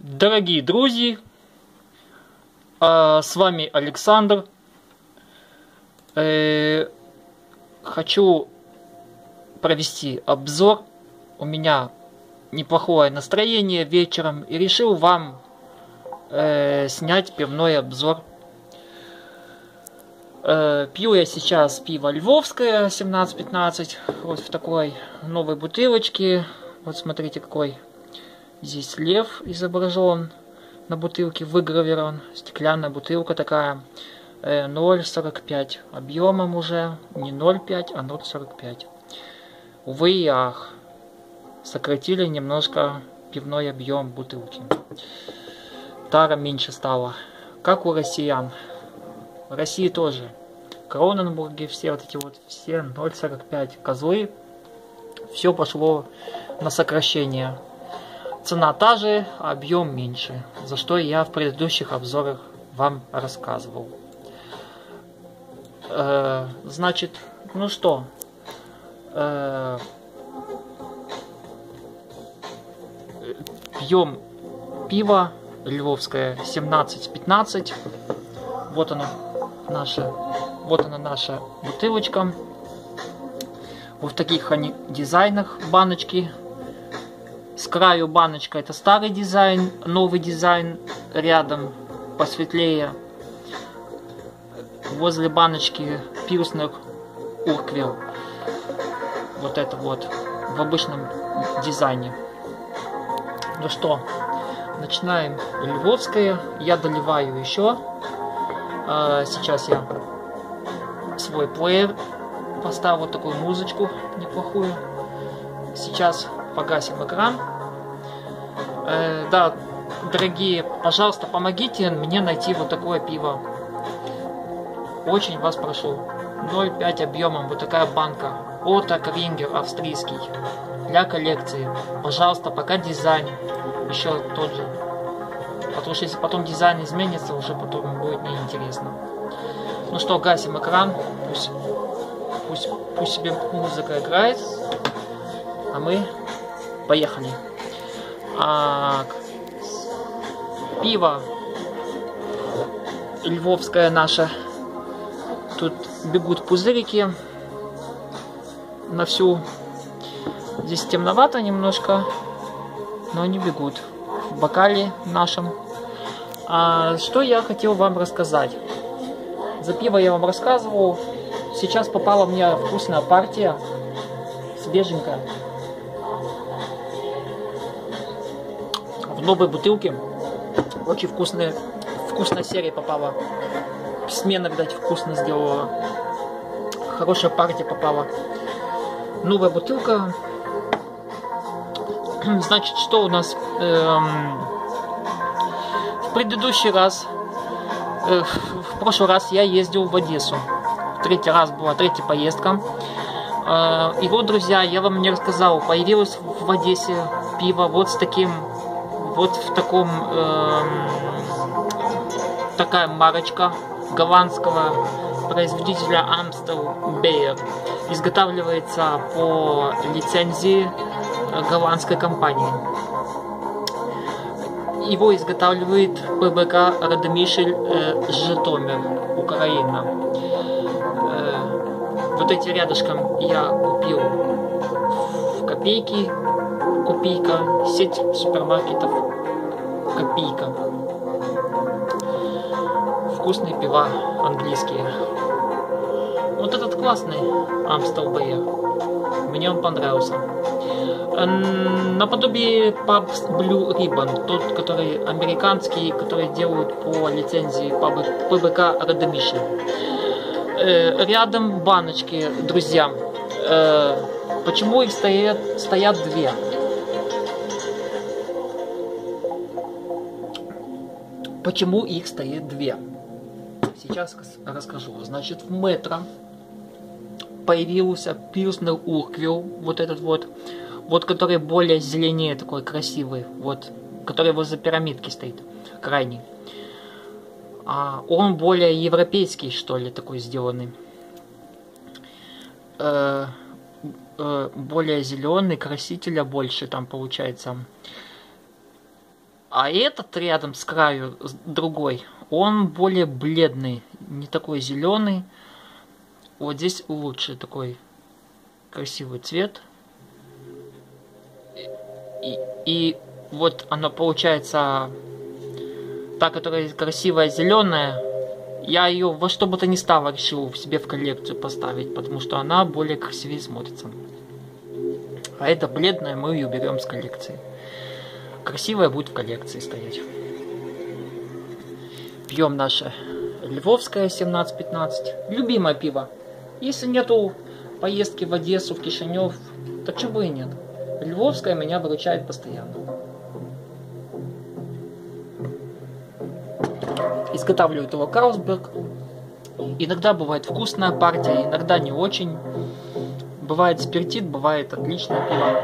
Дорогие друзья, с вами Александр. Хочу провести обзор. У меня неплохое настроение вечером и решил вам снять пивной обзор. Пью я сейчас пиво Львовское 17-15, вот в такой новой бутылочке. Вот смотрите, какой здесь лев изображен на бутылке, выгравирован. Стеклянная бутылка такая, 0,45 объемом уже, не 0,5, а 0,45. Увы и ах, сократили немножко пивной объем бутылки. Тара меньше стала, как у россиян. В России тоже. Кроненбурги, все вот эти вот, все 0,45 козлы. Все пошло на сокращение. Цена та же, а объем меньше. За что я в предыдущих обзорах вам рассказывал. Значит, ну что. Пьем пиво Львовское 17-15. Вот она наша бутылочка. Вот в таких они дизайнах баночки. С краю баночка это старый дизайн, новый дизайн рядом посветлее. Возле баночки пилснер Урквилл. Вот это вот в обычном дизайне. Ну что, начинаем Львовское. Я доливаю еще. Сейчас я свой плеер поставил, вот такую музычку неплохую. Сейчас погасим экран. Да, дорогие, пожалуйста, помогите мне найти вот такое пиво. Очень вас прошу. 0,5 объемом, вот такая банка. Отто Крингер австрийский. Для коллекции. Пожалуйста, пока дизайн еще тот же. Потому что если потом дизайн изменится, уже потом будет неинтересно. Ну что, гасим экран. Пусть себе музыка играет. А мы поехали. Пиво Львовское наше. Тут бегут пузырики на всю. Здесь темновато немножко, но они бегут в бокале нашем. Что я хотел вам рассказать? За пиво я вам рассказывал. Сейчас попала мне вкусная партия, свеженькая, в новой бутылке. Очень вкусная серия попала. Смена, видать, вкусно сделала. Хорошая партия попала. Новая бутылка. Значит, что у нас? В предыдущий раз, в прошлый раз я ездил в Одессу. Третий раз была, третья поездка. И вот, друзья, я вам не рассказал, появилось в Одессе пиво вот с таким, вот в таком, такая марочка голландского производителя Amstel Beer. Изготавливается по лицензии голландской компании. Его изготавливает ПБК Радомишль Житомир, Украина. Вот эти рядышком я купил в Копейке, Копейка, сеть супермаркетов Копейка. Вкусные пива английские. Вот этот классный Amstel Beer. Мне он понравился. Наподобие Pabst Blue Ribbon, тот, который американский, который делают по лицензии ПБК Радомишль. Рядом баночки, друзья. Почему их стоят две? Почему их стоит две? Сейчас расскажу. Значит, в Метро появился пилснер Урквилл, вот этот вот, который более зеленее, такой красивый, вот, который возле пирамидки стоит, крайний. Он более европейский, что ли, такой сделанный. Более зеленый, красителя больше там получается. А этот рядом с краю, другой, он более бледный, не такой зеленый. Вот здесь лучше такой красивый цвет. И вот оно получается, та, которая красивая зеленая, я ее во что бы то ни стало решил себе в коллекцию поставить, потому что она более красивее смотрится. А эта бледная, мы ее берем с коллекции. Красивая будет в коллекции стоять. Пьем наше Львовское 17-15. Любимое пиво. Если нету поездки в Одессу, в Кишинев, то чего бы и нет. Львовское меня выручает постоянно. Изготавливают его Карлсберг. Иногда бывает вкусная партия, иногда не очень. Бывает спиртит, бывает отличное пиво.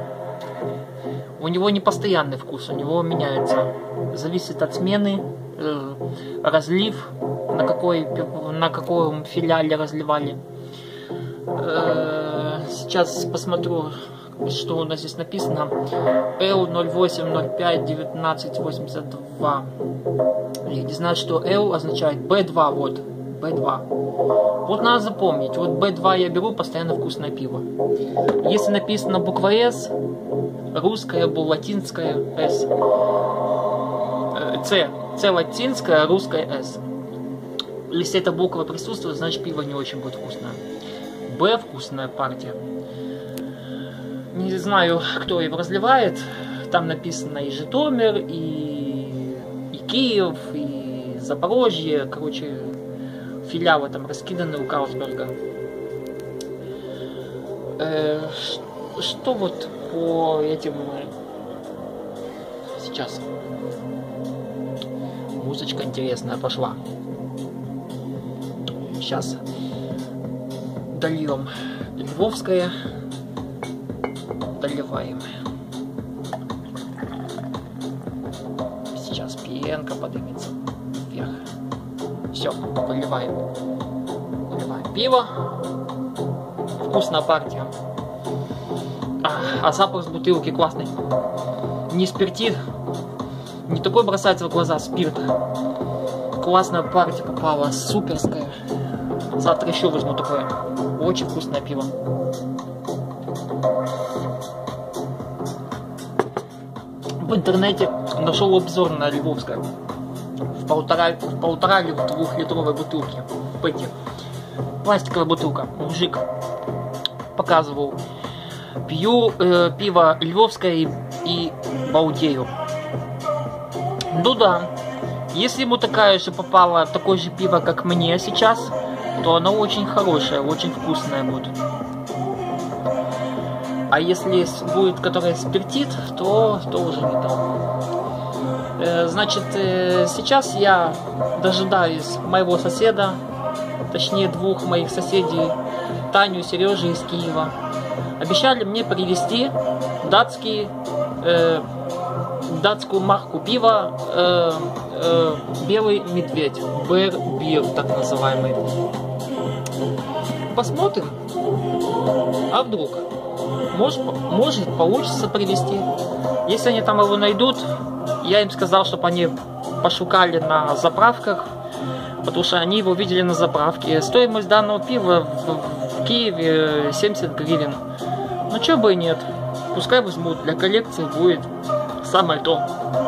У него не постоянный вкус, у него меняется. Зависит от смены, разлив, на каком филиале разливали. Сейчас посмотрю, что у нас здесь написано. L08051982. Я не знаю, что L означает. B2, вот. B2. Вот надо запомнить. Вот B2 я беру постоянно вкусное пиво. Если написано буква S, русская, латинская S. C латинская, русская S. Если эта буква присутствует, значит пиво не очень будет вкусное. B вкусная партия. Не знаю, кто его разливает. Там написано и Житомир, и Киев, и Запорожье. Короче, филиалы там раскиданы у Карлсберга. Что вот по этим... Сейчас. Музычка интересная пошла. Сейчас. Дольем Львовское. Доливаем. Сейчас пенка поднимется вверх. Все, поливаем. Поливаем пиво. Вкусная партия. А запах с бутылки классный. Не спиртит. Не такой бросается в глаза спирт. Классная партия попала. Суперская. Завтра еще возьму такое. Очень вкусное пиво. В интернете нашел обзор на Львовское. В полтора или в 2-литровой бутылке. В пэте. Пластиковая бутылка. Мужик показывал. Пью пиво Львовское и балдею. Ну да. Если ему такое же попало, такое же пиво, как мне сейчас, то оно очень хорошее, очень вкусное будет. А если будет, которое спиртит, то уже не то. Значит, сейчас я дожидаюсь моего соседа, точнее двух моих соседей, Таню и Сережу из Киева. Обещали мне привезти датскую марку пива «Белый медведь», Bear Beer, так называемый. Посмотрим, а вдруг, может получится привезти. Если они там его найдут, я им сказал, чтобы они пошукали на заправках, потому что они его видели на заправке. Стоимость данного пива в Киеве 70 гривен. Ну чё бы и нет, пускай возьмут, для коллекции будет самое то,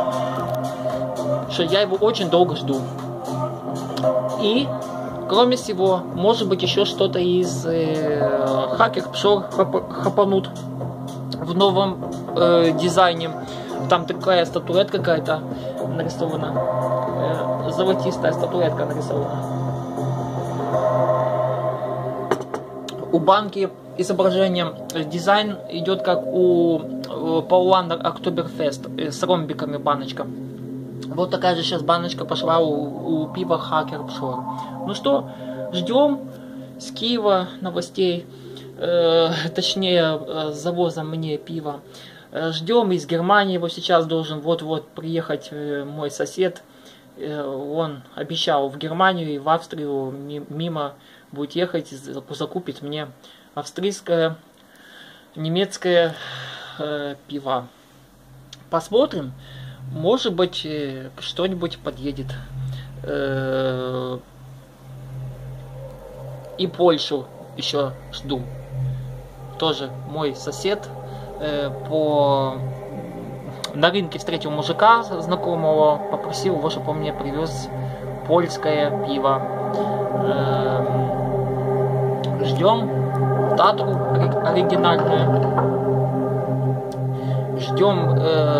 что я его очень долго жду. И кроме всего, может быть еще что-то из Хакер Пшор хапанут в новом дизайне. Там такая статуэтка какая-то нарисована, золотистая статуэтка нарисована. У банки изображение, дизайн идет как у Paulaner Oktoberfest с ромбиками баночка. Вот такая же сейчас баночка пошла у пива Хакер Пшор. Ну что, ждем с Киева новостей, точнее с завозом мне пива. Ждем из Германии, его сейчас должен вот-вот приехать мой сосед. Он обещал в Германию и в Австрию мимо будет ехать, закупит мне австрийское, немецкое пиво. Посмотрим. Может быть, что-нибудь подъедет. И Польшу еще жду. Тоже мой сосед на рынке встретил мужика знакомого, попросил его, чтобы он мне привез польское пиво. Ждем Татру оригинальную. Ждем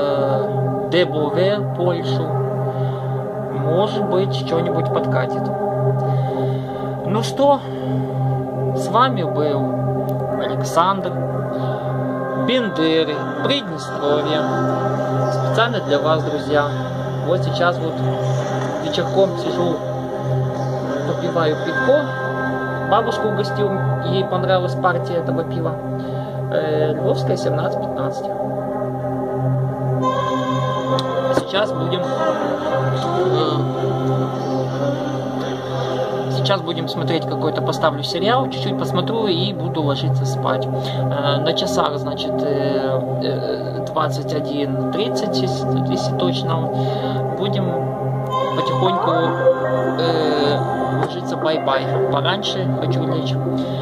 ДБВ Польшу. Может быть, что-нибудь подкатит. Ну что, с вами был Александр, Бендеры, Приднестровье. Специально для вас, друзья. Вот сейчас вот вечерком сижу, попиваю пивко. Бабушку угостил, ей понравилась партия этого пива. Львовская 17-15. Сейчас будем смотреть какой-то, поставлю сериал, чуть-чуть посмотрю и буду ложиться спать. На часах, значит, 21:30, если точно. Будем потихоньку ложиться бай-бай. Пораньше хочу лечь.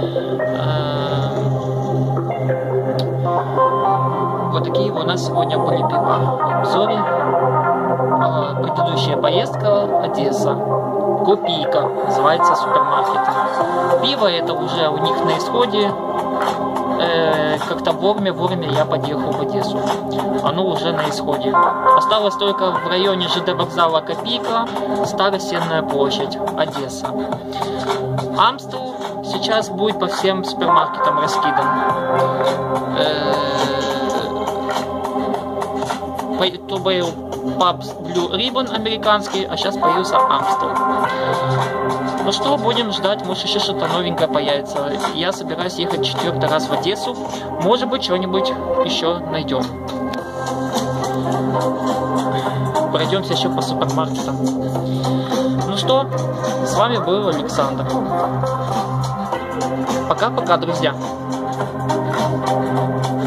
Вот такие у нас сегодня были пива в обзоре. Предыдущая поездка Одесса. Копейка называется супермаркет. Пиво это уже у них на исходе. Как-то вовремя я подъехал в Одессу. Оно уже на исходе. Осталось только в районе ЖД вокзала Копейка, Старосенная площадь, Одесса. Амстел сейчас будет по всем супермаркетам раскидан. То был Pabst Blue Ribbon американский, а сейчас появился Амстел. Ну что, будем ждать, может еще что-то новенькое появится. Я собираюсь ехать 4-й раз в Одессу. Может быть, что-нибудь еще найдем. Пройдемся еще по супермаркетам. Ну что, с вами был Александр. Пока-пока, друзья.